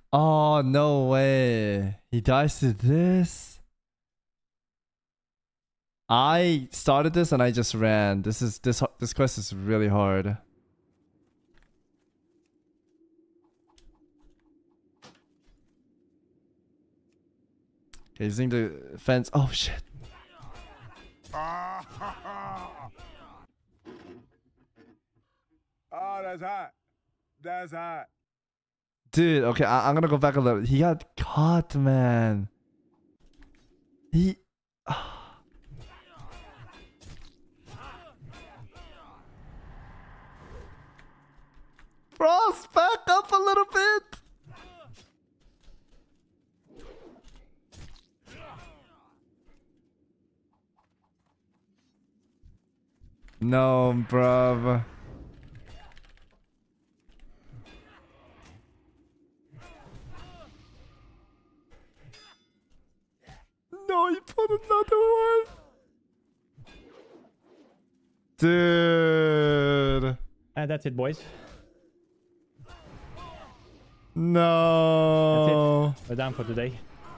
Oh, no way. He dies to this? I started this and I just ran. This quest is really hard. Okay, using the fence. Oh shit. Oh, that's hot. That's hot. Dude, okay, I'm gonna go back a little. He got caught, man. He... Frost, back up a little bit. No, bruv. No, he put another one. Dude. And that's it, boys. No. That's it. We're done for today.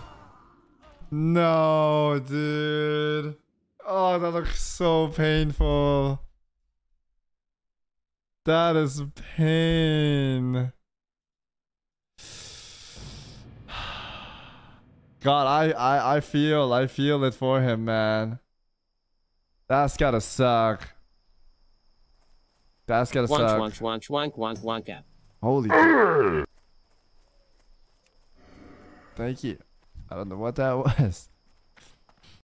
No, dude. Oh, that looks so painful. That is pain. God, I feel it for him, man. That's gotta suck. That's gotta suck. Wank. Holy shit. Thank you. I don't know what that was.